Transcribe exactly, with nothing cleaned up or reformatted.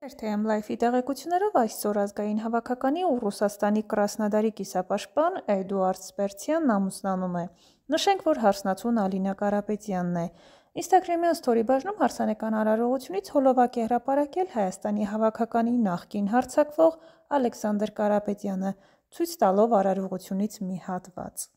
Թեմ լայֆի տեղեկություններով այսօր ազգային հավաքականի ու Ռուսաստանի Կրասնոդարի կիսապաշտպան Էդուարդ Սպերցյանն ամուսնանում է։ Նշենք, որ հարսնացուն Ալինա Կարապետյանն է։ Ինստագրամյան սթորի բաժնում հարսանեկան արարողությունից հոլովակ է հրապարակել Հայաստանի հավաքականի նախկին հարձակվող Ալեքսանդր Կարապետյանը, ցույց տալով արարողությունից մի հատված։